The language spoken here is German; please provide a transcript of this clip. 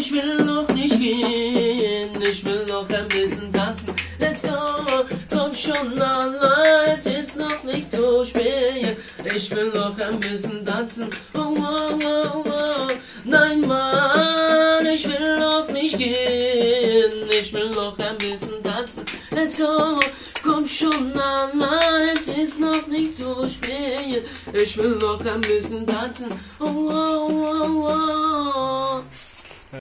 ich will noch nicht gehen, ich will noch ein bisschen tanzen. Let's go, komm schon allein, es ist noch nicht so spät. Ich will noch ein bisschen tanzen. Oh, oh, oh, oh. Nein, Mann, ich will noch nicht gehen, ich will noch ein bisschen tanzen. Let's go, komm schon allein, es ist noch nicht so spät. Ich will noch ein bisschen tanzen. Oh, oh, oh, oh.